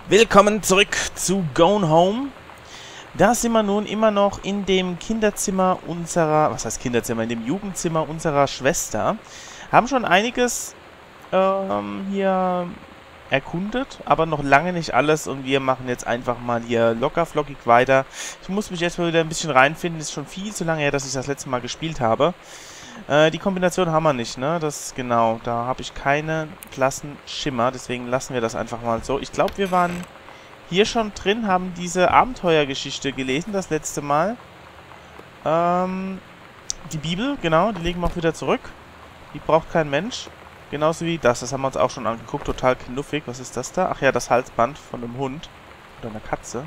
Willkommen zurück zu Gone Home. Da sind wir nun immer noch in dem Kinderzimmer unserer, was heißt Kinderzimmer, in dem Jugendzimmer unserer Schwester. Haben schon einiges hier erkundet, aber noch lange nicht alles und wir machen jetzt einfach mal hier locker flockig weiter. Ich muss mich jetzt mal wieder ein bisschen reinfinden, ist schon viel zu lange her, dass ich das letzte Mal gespielt habe. Die Kombination haben wir nicht, ne? Das, genau, da habe ich keine blassen Schimmer, deswegen lassen wir das einfach mal so. Ich glaube, wir waren hier schon drin, haben diese Abenteuergeschichte gelesen, das letzte Mal. Die Bibel, genau, die legen wir auch wieder zurück. Die braucht kein Mensch. Genauso wie das haben wir uns auch schon angeguckt, total knuffig. Was ist das da? Ach ja, das Halsband von einem Hund. Oder einer Katze.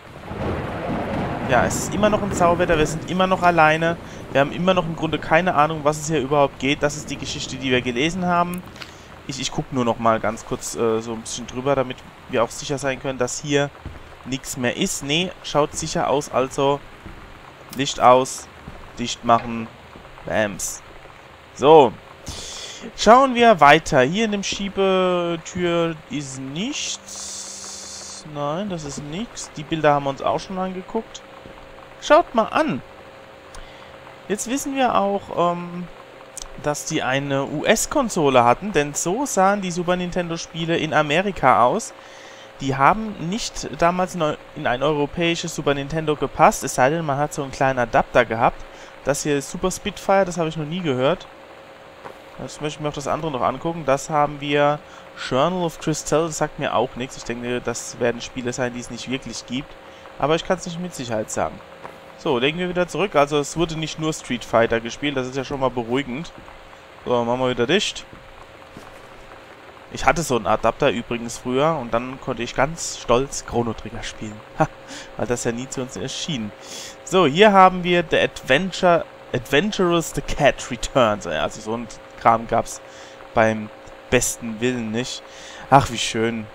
Ja, es ist immer noch ein Sauwetter, wir sind immer noch alleine. Wir haben immer noch im Grunde keine Ahnung, was es hier überhaupt geht. Das ist die Geschichte, die wir gelesen haben. Ich gucke nur noch mal ganz kurz so ein bisschen drüber, damit wir auch sicher sein können, dass hier nichts mehr ist. Nee, schaut sicher aus, also Licht aus, dicht machen, Bams. So, schauen wir weiter. Hier in dem Schiebetür ist nichts. Nein, das ist nichts. Die Bilder haben wir uns auch schon angeguckt. Schaut mal an. Jetzt wissen wir auch, dass die eine US-Konsole hatten, denn so sahen die Super Nintendo-Spiele in Amerika aus. Die haben nicht damals in ein europäisches Super Nintendo gepasst, es sei denn, man hat so einen kleinen Adapter gehabt. Das hier ist Super Spitfire, das habe ich noch nie gehört. Jetzt möchte ich mir auch das andere noch angucken. Das haben wir Journal of Crystal, das sagt mir auch nichts. Ich denke, das werden Spiele sein, die es nicht wirklich gibt. Aber ich kann es nicht mit Sicherheit sagen. So, legen wir wieder zurück. Also es wurde nicht nur Street Fighter gespielt, das ist ja schon mal beruhigend. So, machen wir wieder dicht. Ich hatte so einen Adapter übrigens früher und dann konnte ich ganz stolz Chrono Trigger spielen. Ha, weil das ja nie zu uns erschien. So, hier haben wir The Adventurous the Cat Returns. Also so ein Kram gab es beim besten Willen nicht. Ach, wie schön.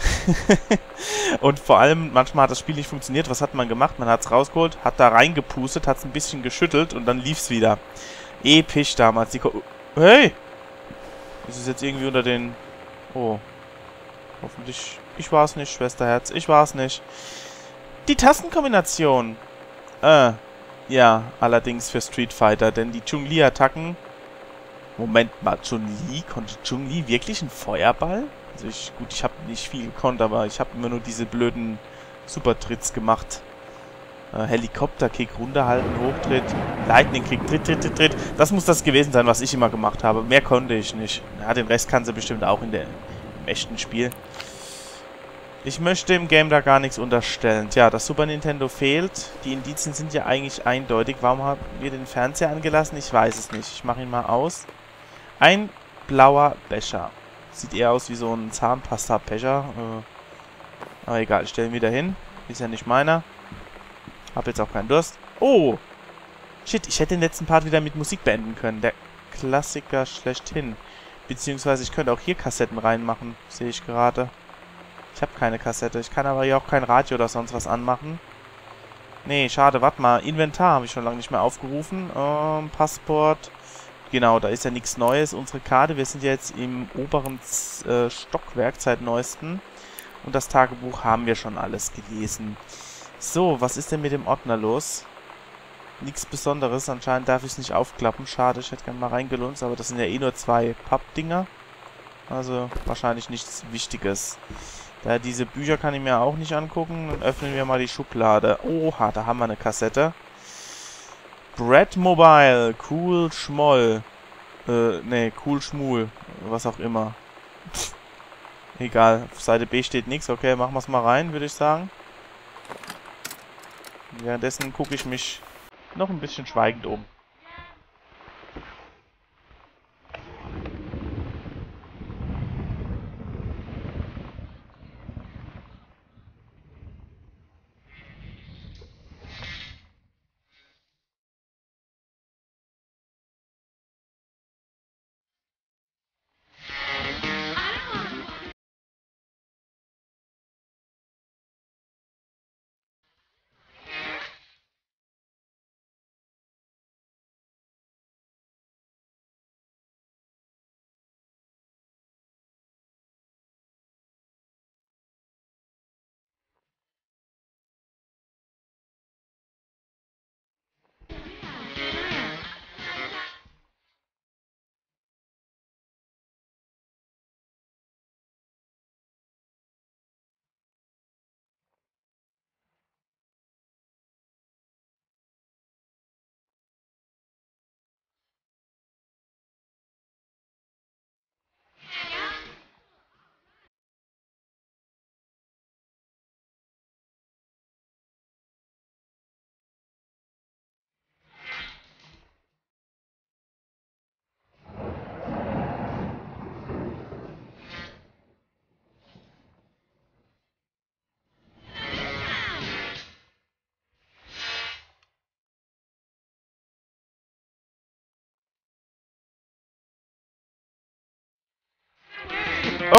Und vor allem, manchmal hat das Spiel nicht funktioniert. Was hat man gemacht? Man hat es rausgeholt, hat da reingepustet, hat es ein bisschen geschüttelt und dann lief es wieder. Episch damals. Hey! Ist es jetzt irgendwie unter den... Oh. Hoffentlich... Ich war es nicht, Schwesterherz. Ich war es nicht. Die Tastenkombination. Ja, allerdings für Street Fighter, denn die Chun-Li-Attacken... Moment mal, Chun-Li? Konnte Chun-Li wirklich einen Feuerball? Also gut, ich habe nicht viel gekonnt, aber ich habe immer nur diese blöden Supertrits gemacht. Helikopter-Kick, runterhalten, Hochtritt, Lightning-Kick, Tritt. Das muss das gewesen sein, was ich immer gemacht habe. Mehr konnte ich nicht. Ja, den Rest kann sie bestimmt auch im echten Spiel. Ich möchte im Game da gar nichts unterstellen. Tja, das Super Nintendo fehlt. Die Indizien sind ja eigentlich eindeutig. Warum haben wir den Fernseher angelassen? Ich weiß es nicht. Ich mache ihn mal aus. Ein blauer Becher. Sieht eher aus wie so ein Zahnpasta-Becher. Aber egal, ich stelle ihn wieder hin. Ist ja nicht meiner. Hab jetzt auch keinen Durst. Oh! Shit, ich hätte den letzten Part wieder mit Musik beenden können. Der Klassiker schlechthin. Beziehungsweise ich könnte auch hier Kassetten reinmachen. Sehe ich gerade. Ich habe keine Kassette. Ich kann aber hier auch kein Radio oder sonst was anmachen. Nee, schade. Warte mal. Inventar habe ich schon lange nicht mehr aufgerufen. Passport. Genau, da ist ja nichts Neues. Unsere Karte, wir sind ja jetzt im oberen Stockwerk seit neuestem. Und das Tagebuch haben wir schon alles gelesen. So, was ist denn mit dem Ordner los? Nichts Besonderes. Anscheinend darf ich es nicht aufklappen. Schade, ich hätte gerne mal reingelunzt, aber das sind ja eh nur 2 Pappdinger. Also wahrscheinlich nichts Wichtiges. Da diese Bücher kann ich mir auch nicht angucken. Dann öffnen wir mal die Schublade. Oha, da haben wir eine Kassette. Brad Mobile, Cool Schmoll. Nee, Cool Schmul. Was auch immer. Egal, auf Seite B steht nichts. Okay, machen wir es mal rein, würde ich sagen. Währenddessen gucke ich mich noch ein bisschen schweigend um.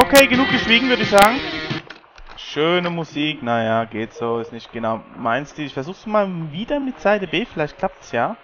Okay, genug geschwiegen, würde ich sagen. Schöne Musik. Naja, geht so. Ist nicht genau mein Stil. Ich versuch's mal wieder mit Seite B. Vielleicht klappt's ja.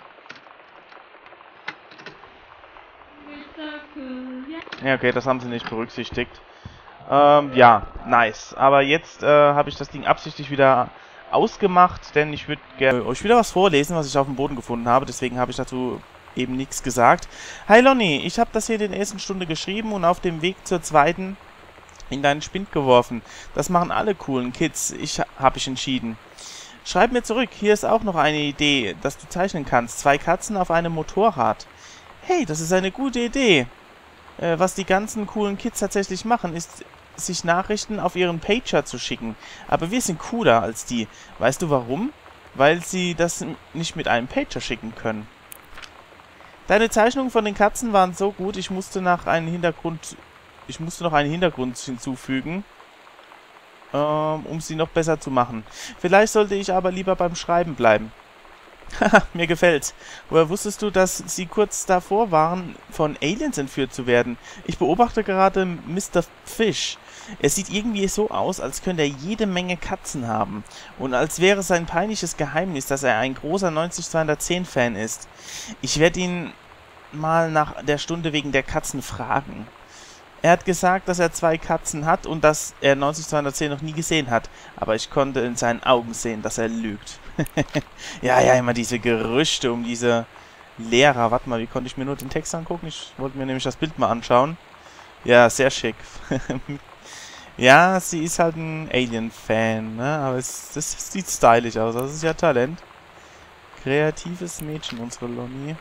Ja, okay, das haben sie nicht berücksichtigt. Ja, nice. Aber jetzt habe ich das Ding absichtlich wieder ausgemacht, denn ich würde gerne euch wieder was vorlesen, was ich auf dem Boden gefunden habe. Deswegen habe ich dazu eben nichts gesagt. Hi Lonnie, ich habe das hier in der ersten Stunde geschrieben und auf dem Weg zur zweiten in deinen Spind geworfen. Das machen alle coolen Kids. Habe ich entschieden. Schreib mir zurück. Hier ist auch noch eine Idee, dass du zeichnen kannst. 2 Katzen auf einem Motorrad. Hey, das ist eine gute Idee. Was die ganzen coolen Kids tatsächlich machen, ist, sich Nachrichten auf ihren Pager zu schicken. Aber wir sind cooler als die. Weißt du warum? Weil sie das nicht mit einem Pager schicken können. Deine Zeichnungen von den Katzen waren so gut, ich musste noch einen Hintergrund hinzufügen, um sie noch besser zu machen. Vielleicht sollte ich aber lieber beim Schreiben bleiben. Haha, mir gefällt's. Woher wusstest du, dass sie kurz davor waren, von Aliens entführt zu werden? Ich beobachte gerade Mr. Fish. Er sieht irgendwie so aus, als könnte er jede Menge Katzen haben. Und als wäre es ein peinliches Geheimnis, dass er ein großer 90210-Fan ist. Ich werde ihn mal nach der Stunde wegen der Katzen fragen. Er hat gesagt, dass er 2 Katzen hat und dass er 90210 noch nie gesehen hat. Aber ich konnte in seinen Augen sehen, dass er lügt. Ja, immer diese Gerüchte um diese Lehrer. Warte mal, wie konnte ich mir nur den Text angucken? Ich wollte mir nämlich das Bild mal anschauen. Ja, sehr schick. Ja, sie ist halt ein Alien-Fan, ne? Aber das sieht stylisch aus. Das ist ja Talent. Kreatives Mädchen, unsere Lonnie.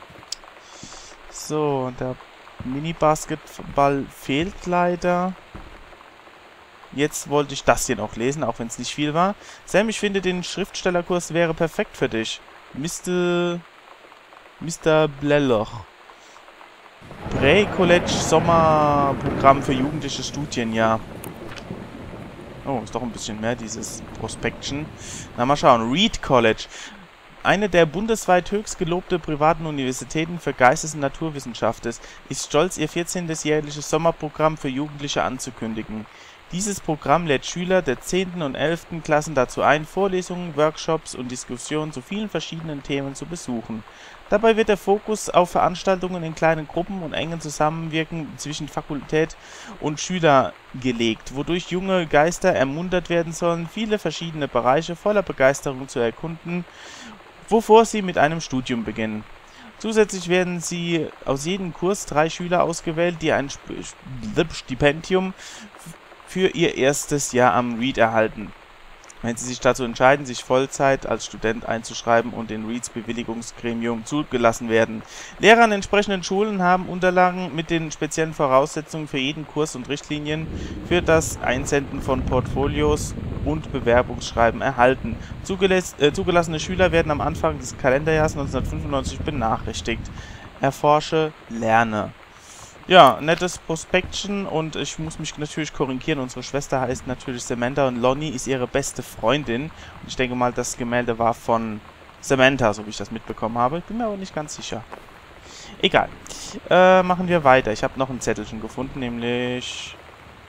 So, der Mini-Basketball fehlt leider. Jetzt wollte ich das hier noch lesen, auch wenn es nicht viel war. Sam, ich finde, den Schriftstellerkurs wäre perfekt für dich. Mr. Bleloch. Pre-College Sommerprogramm für jugendliche Studienjahr. Oh, ist doch ein bisschen mehr, dieses Prospektion. Na, mal schauen. Reed College. Eine der bundesweit höchst gelobte privaten Universitäten für Geistes- und Naturwissenschaften ist stolz, ihr 14. jährliches Sommerprogramm für Jugendliche anzukündigen. Dieses Programm lädt Schüler der 10. und 11. Klassen dazu ein, Vorlesungen, Workshops und Diskussionen zu vielen verschiedenen Themen zu besuchen. Dabei wird der Fokus auf Veranstaltungen in kleinen Gruppen und engen Zusammenwirken zwischen Fakultät und Schüler gelegt, wodurch junge Geister ermuntert werden sollen, viele verschiedene Bereiche voller Begeisterung zu erkunden, wovor sie mit einem Studium beginnen. Zusätzlich werden aus jedem Kurs 3 Schüler ausgewählt, die ein Stipendium für ihr erstes Jahr am Reed erhalten, wenn sie sich dazu entscheiden, sich Vollzeit als Student einzuschreiben und in Reeds Bewilligungsgremium zugelassen werden. Lehrer an entsprechenden Schulen haben Unterlagen mit den speziellen Voraussetzungen für jeden Kurs und Richtlinien für das Einsenden von Portfolios und Bewerbungsschreiben erhalten. Zugelassene Schüler werden am Anfang des Kalenderjahres 1995 benachrichtigt. Erforsche, lerne. Ja, nettes Prospektion und ich muss mich natürlich korrigieren. Unsere Schwester heißt natürlich Samantha und Lonnie ist ihre beste Freundin. Und ich denke mal, das Gemälde war von Samantha, so wie ich das mitbekommen habe. Ich bin mir aber nicht ganz sicher. Egal. Machen wir weiter. Ich habe noch ein Zettelchen gefunden, nämlich...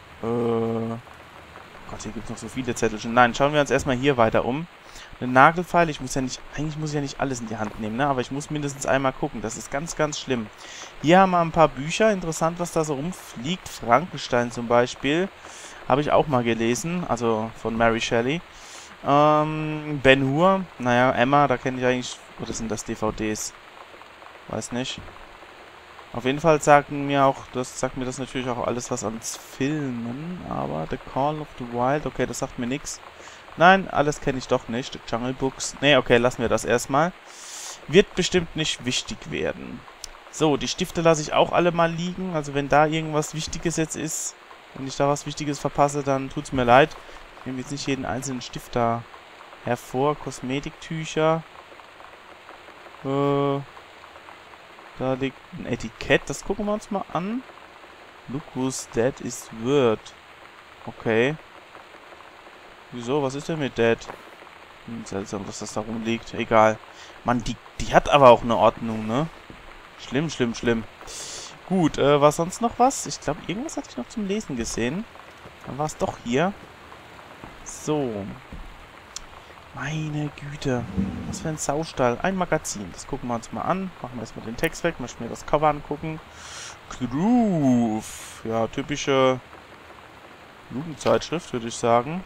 Gott, hier gibt es noch so viele Zettelchen. Nein, schauen wir uns erstmal hier weiter um. Eine Nagelfeile, eigentlich muss ich ja nicht alles in die Hand nehmen, ne? Aber ich muss mindestens einmal gucken. Das ist ganz, ganz schlimm. Hier haben wir ein paar Bücher. Interessant, was da so rumfliegt. Frankenstein zum Beispiel. Habe ich auch mal gelesen. Also von Mary Shelley. Ben Hur. Naja, Emma, da kenne ich eigentlich... Oder sind das DVDs? Weiß nicht. Auf jeden Fall sagt mir das natürlich auch alles was ans Filmen. Aber The Call of the Wild, okay, das sagt mir nichts. Nein, alles kenne ich doch nicht. Jungle Books. Ne, okay, lassen wir das erstmal. Wird bestimmt nicht wichtig werden. So, die Stifte lasse ich auch alle mal liegen. Also wenn da irgendwas Wichtiges jetzt ist, wenn ich da was Wichtiges verpasse, dann tut's mir leid. Ich nehme jetzt nicht jeden einzelnen Stift da hervor. Kosmetiktücher. Da liegt ein Etikett. Das gucken wir uns mal an. Look who's dead is word. Okay. Wieso? Was ist denn mit Dad? Seltsam, dass das da rumliegt. Egal. Mann, die hat aber auch eine Ordnung, ne? Schlimm, schlimm, schlimm. Gut, war sonst noch was? Ich glaube, irgendwas hatte ich noch zum Lesen gesehen. Dann war es doch hier. So. Meine Güte. Was für ein Saustall. Ein Magazin. Das gucken wir uns mal an. Machen wir erstmal den Text weg. Möchten wir das Cover angucken. Groove. Ja, typische Jugendzeitschrift, würde ich sagen.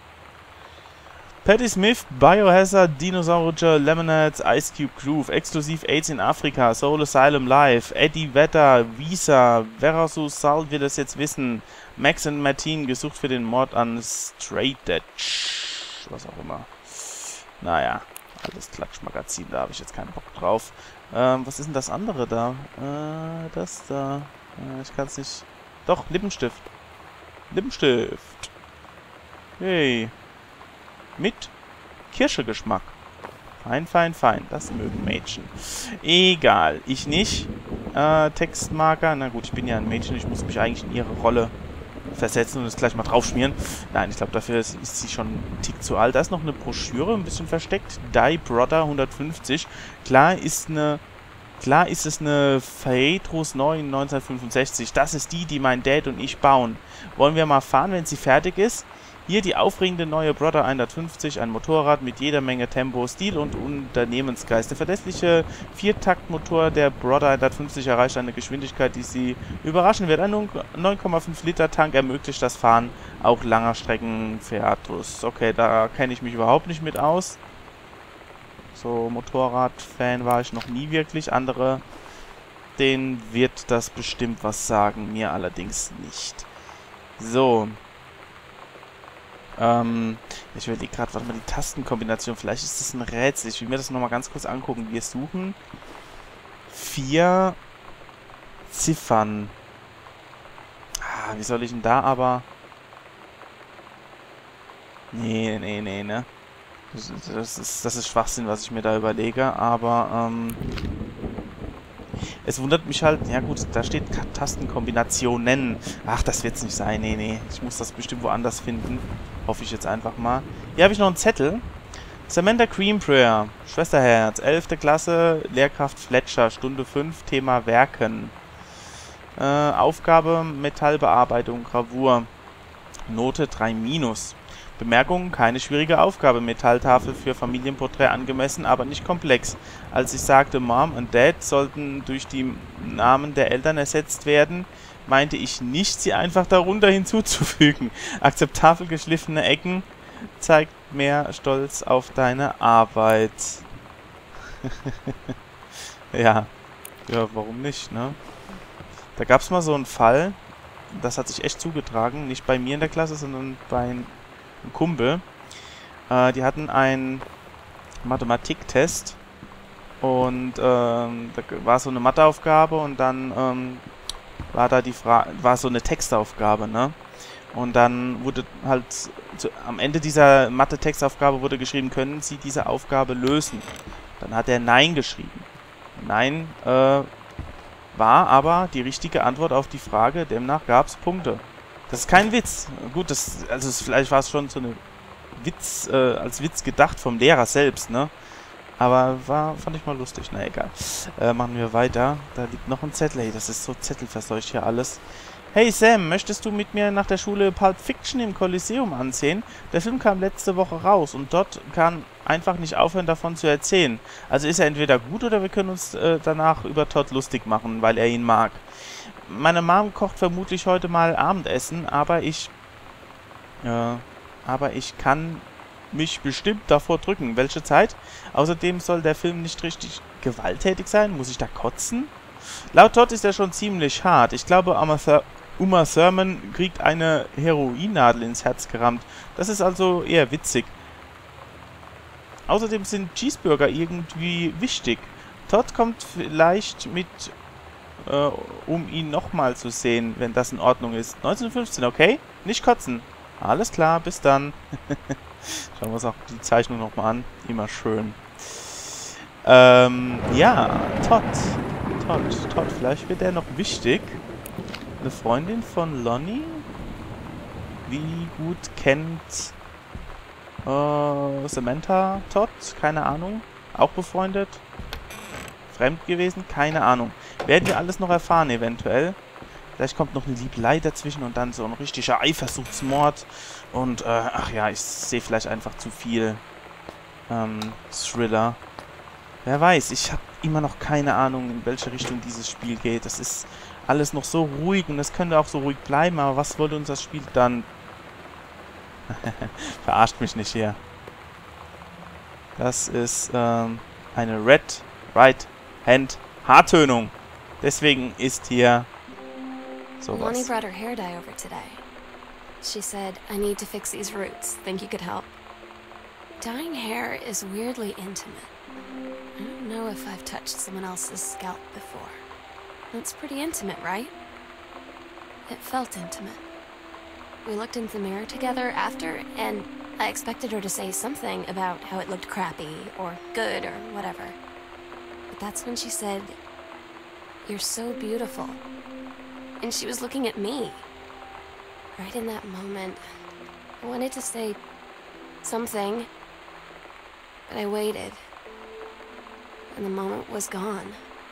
Patti Smith, Biohazard, Dinosaurier, Lemonades, Ice Cube Groove, exklusiv AIDS in Afrika, Soul Asylum Live, Eddie Vedder, Visa, Versus Salt will das jetzt wissen, Max and Martin, gesucht für den Mord an Straight Edge, was auch immer. Naja, alles Klatschmagazin, da habe ich jetzt keinen Bock drauf. Was ist denn das andere da? Das da, ich kann es nicht... Doch, Lippenstift. Lippenstift. Hey. Mit Kirschegeschmack. Fein, fein, fein. Das mögen Mädchen. Egal. Ich nicht. Textmarker. Na gut, ich bin ja ein Mädchen. Ich muss mich eigentlich in ihre Rolle versetzen und es gleich mal draufschmieren. Nein, ich glaube, dafür ist sie schon ein Tick zu alt. Da ist noch eine Broschüre, ein bisschen versteckt. Die Brother 150. Klar ist es eine Phaedrus 9 1965. Das ist die mein Dad und ich bauen. Wollen wir mal fahren, wenn sie fertig ist? Hier die aufregende neue Brother 150, ein Motorrad mit jeder Menge Tempo, Stil und Unternehmensgeist. Der verlässliche Viertaktmotor der Brother 150 erreicht eine Geschwindigkeit, die Sie überraschen wird. Ein 9,5 Liter Tank ermöglicht das Fahren auch langer Strecken Phaedrus. Okay, da kenne ich mich überhaupt nicht mit aus. So, Motorrad-Fan war ich noch nie wirklich. Andere, denen wird das bestimmt was sagen, mir allerdings nicht. So. Ich überlege gerade, warte mal, die Tastenkombination. Vielleicht ist das ein Rätsel. Ich will mir das nochmal ganz kurz angucken. Wir suchen 4 Ziffern. Wie soll ich denn da aber... Nee, ne? Das ist Schwachsinn, was ich mir da überlege, aber, es wundert mich halt, ja gut, da steht Tastenkombinationen. Ach, das wird's nicht sein, nee. Ich muss das bestimmt woanders finden. Hoffe ich jetzt einfach mal. Hier habe ich noch einen Zettel. Samantha Cream Prayer, Schwesterherz, 11. Klasse, Lehrkraft Fletcher, Stunde 5, Thema Werken. Aufgabe Metallbearbeitung, Gravur. Note 3-. Bemerkung, keine schwierige Aufgabe. Metalltafel für Familienporträt angemessen, aber nicht komplex. Als ich sagte, Mom und Dad sollten durch die Namen der Eltern ersetzt werden, meinte ich nicht, sie einfach darunter hinzuzufügen. Akzeptabel geschliffene Ecken zeigt mehr Stolz auf deine Arbeit. Ja, warum nicht, ne? Da gab es mal so einen Fall, das hat sich echt zugetragen, nicht bei mir in der Klasse, sondern bei einem Kumpel. Die hatten einen Mathematiktest und da war so eine Matheaufgabe und dann war da die Frage, war so eine Textaufgabe, ne? Und dann wurde halt am Ende dieser Mathe-Textaufgabe wurde geschrieben, können Sie diese Aufgabe lösen? Dann hat er Nein geschrieben. Nein war aber die richtige Antwort auf die Frage, demnach gab es Punkte. Das ist kein Witz. Gut, vielleicht war es schon so eine Witz, als Witz gedacht vom Lehrer selbst, ne? Aber fand ich mal lustig. Na egal. Machen wir weiter. Da liegt noch ein Zettel. Hey, das ist so zettelverseucht hier alles. Hey Sam, möchtest du mit mir nach der Schule Pulp Fiction im Kolosseum ansehen? Der Film kam letzte Woche raus und dort kann einfach nicht aufhören, davon zu erzählen. Also ist er entweder gut oder wir können uns danach über Todd lustig machen, weil er ihn mag. Meine Mom kocht vermutlich heute mal Abendessen, aber ich kann mich bestimmt davor drücken. Welche Zeit? Außerdem soll der Film nicht richtig gewalttätig sein. Muss ich da kotzen? Laut Todd ist er schon ziemlich hart. Ich glaube, Uma Thurman kriegt eine Heroinnadel ins Herz gerammt. Das ist also eher witzig. Außerdem sind Cheeseburger irgendwie wichtig. Todd kommt vielleicht mit, um ihn nochmal zu sehen, wenn das in Ordnung ist. 1915, okay? Nicht kotzen. Alles klar, bis dann. Schauen wir uns auch die Zeichnung nochmal an. Immer schön. Ja, Todd, vielleicht wird er noch wichtig. Eine Freundin von Lonnie? Wie gut kennt Samantha Todd? Keine Ahnung. Auch befreundet? fremd gewesen? Keine Ahnung. Werden wir alles noch erfahren, eventuell. Vielleicht kommt noch eine Liebelei dazwischen und dann so ein richtiger Eifersuchtsmord. Und, ach ja, ich sehe vielleicht einfach zu viel Thriller. Wer weiß, ich habe immer noch keine Ahnung, in welche Richtung dieses Spiel geht. Das ist alles noch so ruhig und es könnte auch so ruhig bleiben, aber was wollte uns das Spiel dann... Verarscht mich nicht hier. Das ist eine Right Hand Haartönung. Deswegen ist hier sowas. Lonnie brought her hair dye over today. She said, I need to fix these roots. Think you could help? Dyeing hair is weirdly intimate. I don't know if I've touched someone else's scalp before. That's pretty intimate, right? It felt intimate. We looked in the mirror together after, and I expected her to say something about how it looked crappy, or good, or whatever. But that's when she said, "You're so beautiful." And she was looking at me. Right in that moment, I wanted to say something, but I waited. And the moment was gone.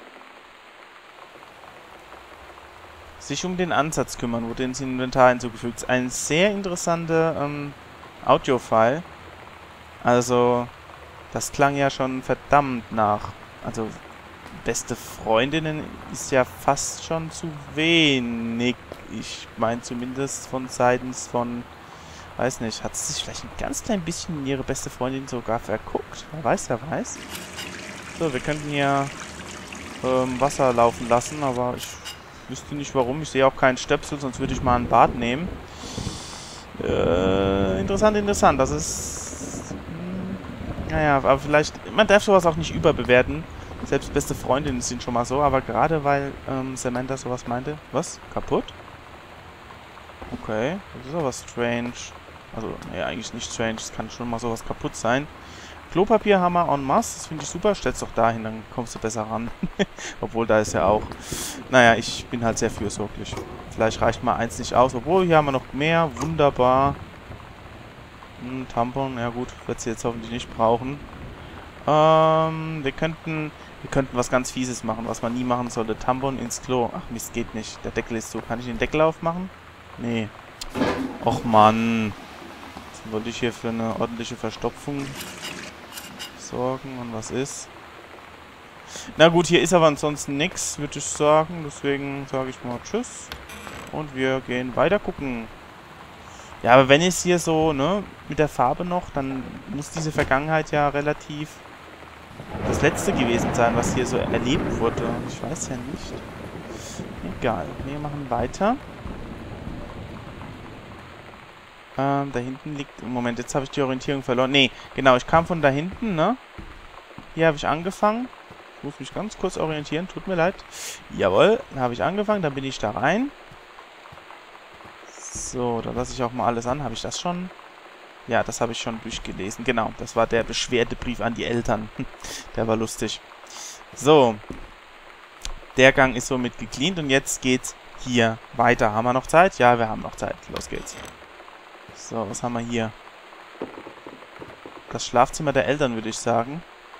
Sich um den Ansatz kümmern, wurde ins Inventar hinzugefügt. Ein sehr interessanter Audio-File. Also, das klang ja schon verdammt nach. Also, beste Freundinnen ist ja fast schon zu wenig. Ich meine zumindest von seitens von... Weiß nicht, hat sie sich vielleicht ein ganz klein bisschen in ihre beste Freundin sogar verguckt? Wer weiß, wer weiß. So, wir könnten hier Wasser laufen lassen, aber ich wüsste nicht warum. Ich sehe auch keinen Stöpsel, sonst würde ich mal ein Bad nehmen. Interessant, interessant. Das ist... naja, aber vielleicht... Man darf sowas auch nicht überbewerten. Selbst beste Freundinnen sind schon mal so, aber gerade weil Samantha sowas meinte... Was? Kaputt? Okay, das ist aber strange. Also, naja, eigentlich nicht strange. Es kann schon mal sowas kaputt sein. Klopapierhammer en masse, das finde ich super. Stell's doch dahin, dann kommst du besser ran. Obwohl, da ist ja auch... Naja, ich bin halt sehr fürsorglich. Vielleicht reicht mal eins nicht aus. Obwohl, hier haben wir noch mehr. Wunderbar. Tampon, ja gut, wird sie jetzt hoffentlich nicht brauchen. Wir könnten was ganz Fieses machen, was man nie machen sollte. Tampon ins Klo. Ach Mist, geht nicht. Der Deckel ist so. Kann ich den Deckel aufmachen? Nee. Och Mann. Jetzt wollte ich hier für eine ordentliche Verstopfung sorgen. Und was ist? Na gut, hier ist aber ansonsten nichts, würde ich sagen. Deswegen sage ich mal Tschüss. Und wir gehen weiter gucken. Ja, aber wenn es hier so, ne, mit der Farbe noch, dann muss diese Vergangenheit ja relativ das letzte gewesen sein, was hier so erlebt wurde. Ich weiß ja nicht. Egal. Wir machen weiter. Da hinten liegt... Moment, jetzt habe ich die Orientierung verloren. Nee, genau, ich kam von da hinten, ne? Hier habe ich angefangen. Ich muss mich ganz kurz orientieren, tut mir leid. Jawohl, da habe ich angefangen, dann bin ich da rein. So, da lasse ich auch mal alles an. Habe ich das schon? Ja, das habe ich schon durchgelesen. Genau, das war der Beschwerdebrief an die Eltern. Der war lustig. So. Der Gang ist somit gecleant und jetzt geht's hier weiter. Haben wir noch Zeit? Ja, wir haben noch Zeit. Los geht's. So, was haben wir hier? Das Schlafzimmer der Eltern, würde ich sagen.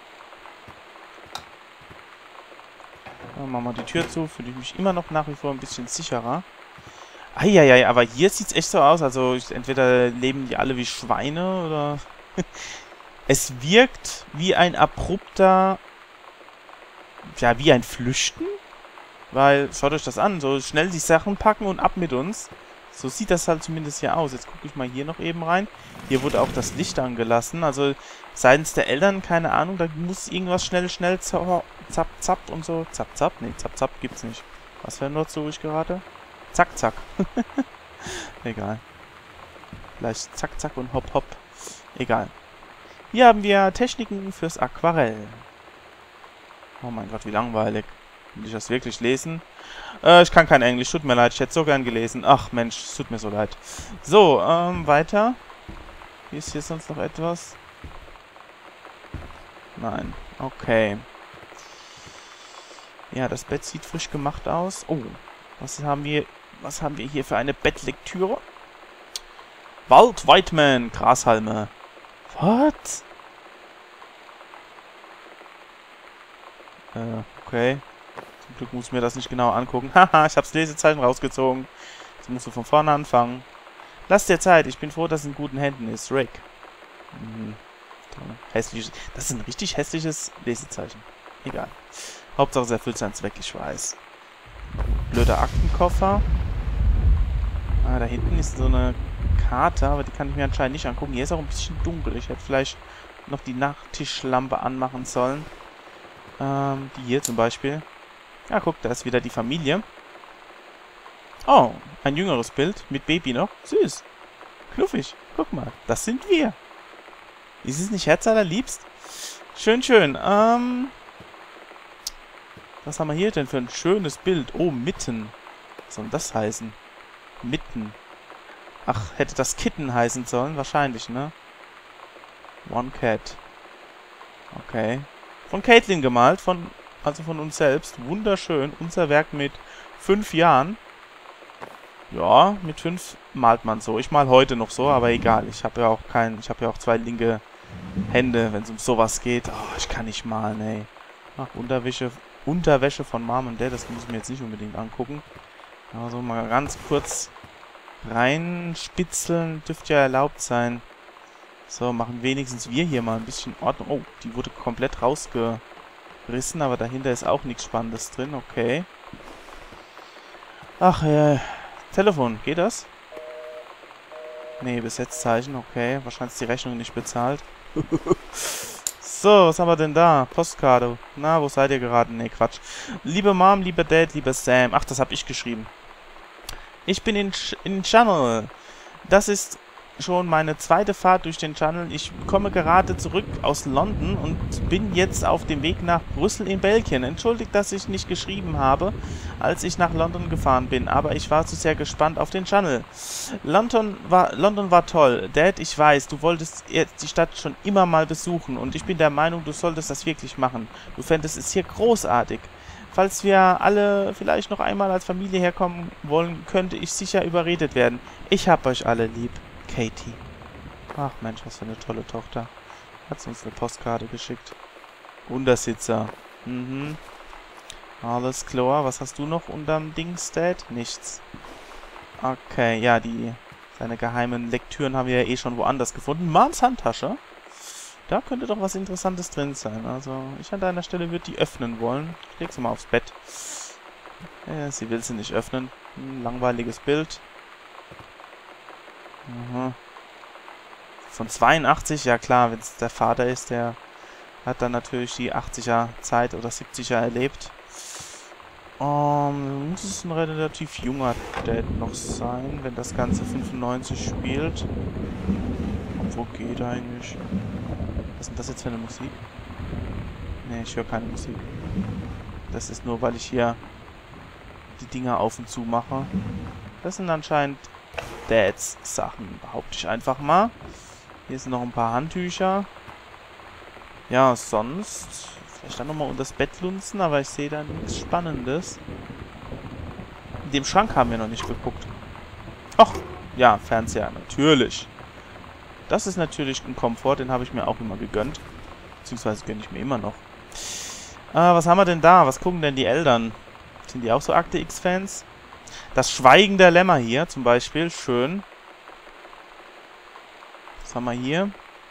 Dann machen wir die Tür zu. Fühle ich mich immer noch nach wie vor ein bisschen sicherer. Eieiei, aber hier sieht es echt so aus. Also entweder leben die alle wie Schweine oder... Es wirkt wie ein abrupter... Ja, wie ein Flüchten. Weil, schaut euch das an. So schnell die Sachen packen und ab mit uns. So sieht das halt zumindest hier aus. Jetzt gucke ich mal hier noch eben rein. Hier wurde auch das Licht angelassen. Also seitens der Eltern, keine Ahnung, da muss irgendwas schnell zapp, zapp und so. Zapp, zapp? Nee, zapp, zapp gibt's nicht. Was für ein Wort suche ich gerade? Zack, zack. Egal. Vielleicht zack, zack und hopp, hopp. Egal. Hier haben wir Techniken fürs Aquarell. Oh mein Gott, wie langweilig. Will ich das wirklich lesen? Ich kann kein Englisch, tut mir leid. Ich hätte so gern gelesen. Ach Mensch, es tut mir so leid. So, weiter. Ist hier sonst noch etwas? Nein. Okay. Ja, das Bett sieht frisch gemacht aus. Oh, was haben wir hier für eine Bettlektüre? Walt Whiteman, Grashalme. What? Okay. Zum Glück muss ich mir das nicht genau angucken. Haha, ich hab's Lesezeichen rausgezogen. Jetzt musst du von vorne anfangen. Lass dir Zeit. Ich bin froh, dass es in guten Händen ist. Rick. Hässliches. Das ist ein richtig hässliches Lesezeichen. Egal. Hauptsache es erfüllt seinen Zweck, ich weiß. Blöder Aktenkoffer. Ah, da hinten ist so eine Karte, aber die kann ich mir anscheinend nicht angucken. Hier ist auch ein bisschen dunkel. Ich hätte vielleicht noch die Nachttischlampe anmachen sollen. Die hier zum Beispiel. Ja, guck, da ist wieder die Familie. Oh, ein jüngeres Bild mit Baby noch. Süß. Knuffig. Guck mal, das sind wir. Ist es nicht herzallerliebst? Schön, schön. Was haben wir hier denn für ein schönes Bild? Oh, mitten. Was soll das heißen? Mitten. Ach, hätte das Kitten heißen sollen? Wahrscheinlich, ne? One Cat. Okay. Von Caitlin gemalt, also von uns selbst. Wunderschön. Unser Werk mit 5 Jahren. Ja, mit 5 malt man so. Ich mal heute noch so, aber egal. Ich habe ja auch 2 linke Hände, wenn es um sowas geht. Oh, ich kann nicht malen, ey. Ach, Unterwäsche von Mom und Dad, das muss ich mir jetzt nicht unbedingt angucken. Also mal ganz kurz reinspitzeln, dürfte ja erlaubt sein. So, machen wenigstens wir hier mal ein bisschen Ordnung. Oh, die wurde komplett rausgerissen, aber dahinter ist auch nichts Spannendes drin. Okay. Ach, Telefon, geht das? Nee, Besetzzeichen, okay. Wahrscheinlich ist die Rechnung nicht bezahlt. So, was haben wir denn da? Postkarte. Na, wo seid ihr gerade? Nee, Quatsch. Liebe Mom, lieber Dad, lieber Sam. Ach, das habe ich geschrieben. Ich bin in Channel. Das ist schon meine 2. Fahrt durch den Channel. Ich komme gerade zurück aus London und bin jetzt auf dem Weg nach Brüssel in Belgien. Entschuldigt, dass ich nicht geschrieben habe, als ich nach London gefahren bin, aber ich war zu sehr gespannt auf den Channel. London war toll. Dad, ich weiß, du wolltest die Stadt schon immer mal besuchen und ich bin der Meinung, du solltest das wirklich machen. Du fändest es hier großartig. Falls wir alle vielleicht noch einmal als Familie herkommen wollen, könnte ich sicher überredet werden. Ich hab euch alle lieb. Katie. Ach Mensch, was für eine tolle Tochter. Hat sie uns eine Postkarte geschickt. Untersitzer. Mhm. Alles klar. Was hast du noch unterm Dings, Dad? Nichts. Okay, ja, seine geheimen Lektüren haben wir ja eh schon woanders gefunden. Moms Handtasche. Da könnte doch was Interessantes drin sein. Also, ich an deiner Stelle würde die öffnen wollen. Ich leg sie mal aufs Bett. Sie will sie nicht öffnen. Ein langweiliges Bild. Von 82, ja klar, wenn es der Vater ist, der hat dann natürlich die 80er Zeit oder 70er erlebt. Muss es ein relativ junger Dad noch sein, wenn das Ganze 95 spielt. Wo geht eigentlich? Was ist denn das jetzt für eine Musik? Ne, ich höre keine Musik. Das ist nur, weil ich hier die Dinger auf und zu mache. Das sind anscheinend Dads Sachen, behaupte ich einfach mal. Hier sind noch ein paar Handtücher. Ja, sonst vielleicht dann nochmal unter das Bett lunzen, aber ich sehe da nichts Spannendes. In dem Schrank haben wir noch nicht geguckt. Ach, ja, Fernseher, natürlich. Das ist natürlich ein Komfort, den habe ich mir auch immer gegönnt. Beziehungsweise gönne ich mir immer noch. Was haben wir denn da? Was gucken denn die Eltern? Sind die auch so Akte X-Fans? Das Schweigen der Lämmer hier zum Beispiel. Schön. Was haben wir hier?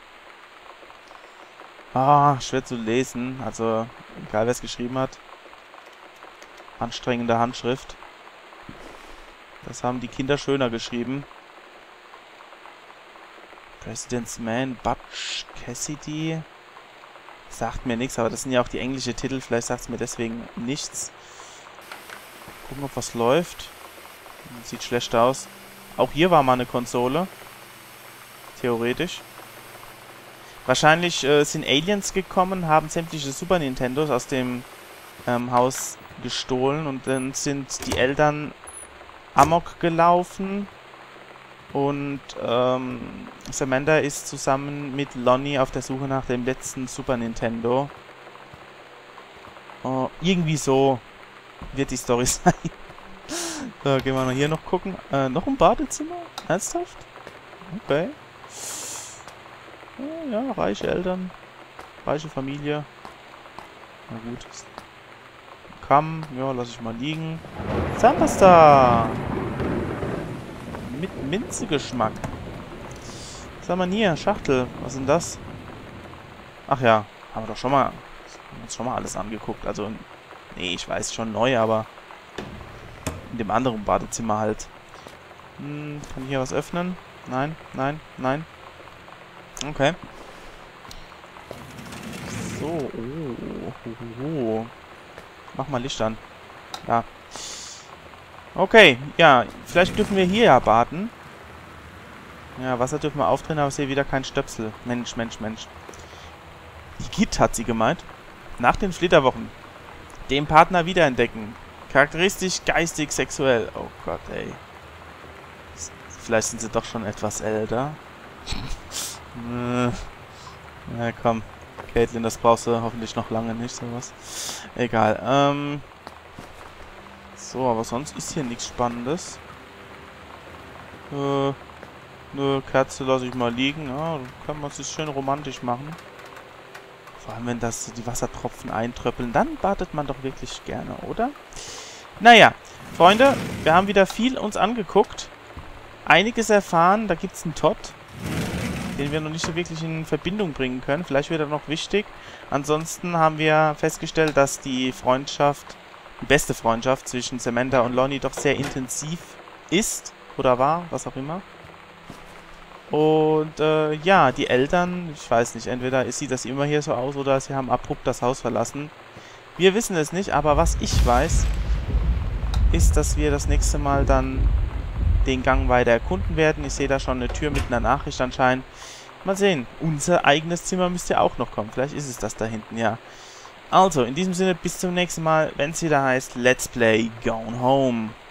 Ah, schwer zu lesen. Also, egal wer es geschrieben hat. Anstrengende Handschrift. Das haben die Kinder schöner geschrieben. President's Man, Butch Cassidy. Sagt mir nichts, aber das sind ja auch die englische Titel. Vielleicht sagt es mir deswegen nichts. Gucken, ob was läuft. Sieht schlecht aus. Auch hier war mal eine Konsole. Theoretisch. Wahrscheinlich sind Aliens gekommen, haben sämtliche Super Nintendos aus dem Haus gestohlen und dann sind die Eltern amok gelaufen und Samantha ist zusammen mit Lonnie auf der Suche nach dem letzten Super Nintendo. Irgendwie so wird die Story sein. So, gehen wir mal hier noch gucken. Noch ein Badezimmer? Ernsthaft? Okay. Ja, reiche Eltern. Reiche Familie. Na gut. Kamm. Ja, lasse ich mal liegen. Zahnpasta. Mit Minzegeschmack. Was haben wir denn hier? Schachtel. Was ist denn das? Ach ja, haben wir doch uns schon mal alles angeguckt. Also, nee, ich weiß, schon neu, aber in dem anderen Badezimmer halt. Kann ich hier was öffnen? Nein, nein, nein. Okay. So, oh. Mach mal Licht an. Ja. Okay, ja, vielleicht dürfen wir hier ja baden. Ja, Wasser dürfen wir aufdrehen, aber ich sehe wieder kein Stöpsel. Mensch, Mensch, Mensch. Igitt, hat sie gemeint. Nach den Flitterwochen. Den Partner wiederentdecken. Charakteristisch, geistig, sexuell. Oh Gott, ey. Vielleicht sind sie doch schon etwas älter. Ja, komm. Caitlin, das brauchst du hoffentlich noch lange nicht, sowas. Egal, so, aber sonst ist hier nichts Spannendes. Eine Kerze lasse ich mal liegen. Ja, kann man sich schön romantisch machen. Vor allem, wenn das die Wassertropfen eintröppeln, dann badet man doch wirklich gerne, oder? Naja, Freunde, wir haben wieder viel uns angeguckt. Einiges erfahren. Da gibt es einen Todd, den wir noch nicht so wirklich in Verbindung bringen können. Vielleicht wird er noch wichtig. Ansonsten haben wir festgestellt, dass die Freundschaft, die beste Freundschaft zwischen Samantha und Lonnie doch sehr intensiv ist. Oder war, was auch immer. Und ja, die Eltern, ich weiß nicht, entweder sieht das immer hier so aus oder sie haben abrupt das Haus verlassen. Wir wissen es nicht, aber was ich weiß, ist, dass wir das nächste Mal dann den Gang weiter erkunden werden. Ich sehe da schon eine Tür mit einer Nachricht anscheinend. Mal sehen, unser eigenes Zimmer müsste ja auch noch kommen. Vielleicht ist es das da hinten, ja. Also, in diesem Sinne, bis zum nächsten Mal, wenn es wieder heißt Let's Play Gone Home.